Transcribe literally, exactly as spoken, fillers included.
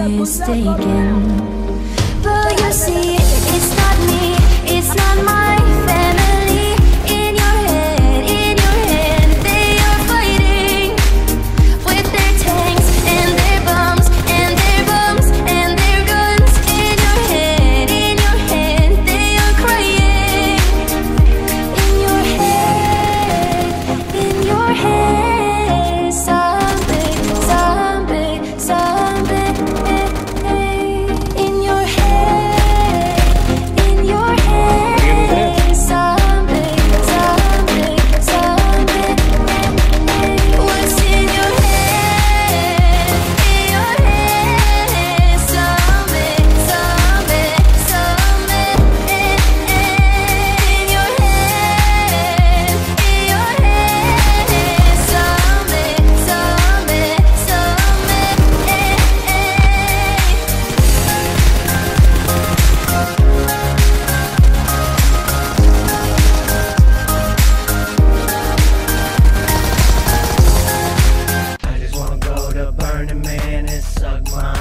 mistaken. But you see, it's not me, it's not my family. In your head, in your head, they are fighting with their tanks and their bombs and their bombs and their guns. In your head, in your head, they are crying. In your head, in your head, zombie, zombie, zombie. In your head, in your head, zombie, zombie, zombie. What's in your head? In your head, zombie, zombie, zombie. In your head, in your head, zombie, zombie, I just wanna go to Burning Man and suck my